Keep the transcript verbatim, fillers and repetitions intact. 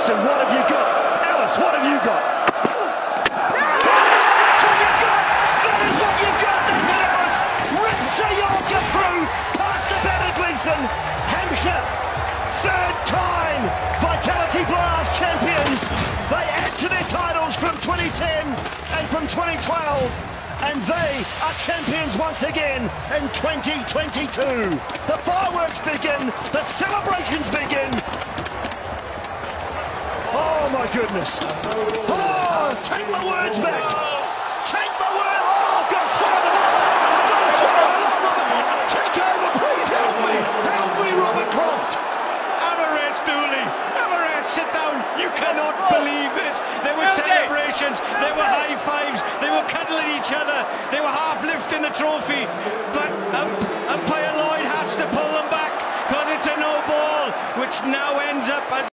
Gleeson, what have you got? Ellis, what have you got? That's what you've got! That is what you've got, Nathan Ellis! Rips a Yorker through, past the better Gleeson. Hampshire, third time Vitality Blast champions. They add to their titles from twenty ten and from twenty twelve. And they are champions once again in twenty twenty-two. The fireworks begin, the celebrations begin. Oh my goodness. Oh, take my words back. Take my word. Oh, I've got to swallow them up. I've got to swallow them up, Robert. Take over, please help me. Help me, Robert Croft. Amaresh Dooley. Amaresh, sit down. You cannot believe this. There were celebrations. There were high fives. They were cuddling each other. They were half lifting the trophy. But um, umpire Lloyd has to pull them back because it's a no ball, which now ends up as